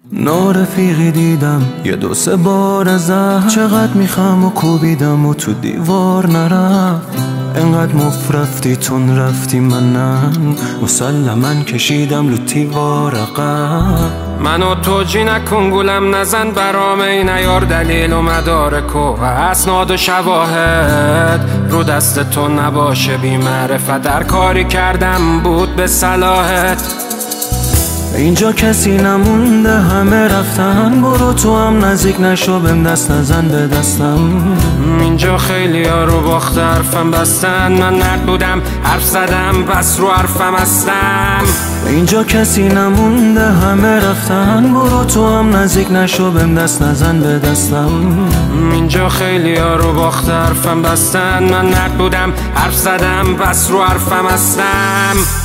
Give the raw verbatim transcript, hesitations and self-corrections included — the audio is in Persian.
نارفیقی دیدم یه دو سه بار ازت، چقدر میخم و کوبیدم و تو دیوار نرفت. انقدر مفرفتی تون رفتی منم، مسلمن کشیدم لو دیوار عقب. منو توجی نکن گولم نزن برام، ای نیار دلیل و مدارک و اسناد و شواهد رو دست تو نباشه. بی معرفت در کاری کردم بود به صلاحت. اینجا کسی نمونده همه رفتن، برو تو هم نزدیک نشو بهم دست نزن به دستم. اینجا خیلی ها رو باخت حرفم بستن، من نرد بودم حرف زدم بس رو حرفم هستم. اینجا کسی نمونده همه رفتن، برو تو هم نزدیک نشو بهم دست نزن به دستم. اینجا خیلی ها رو باخت حرفم بستن، من نرد بودم حرف زدم بس رو حرفم هستم.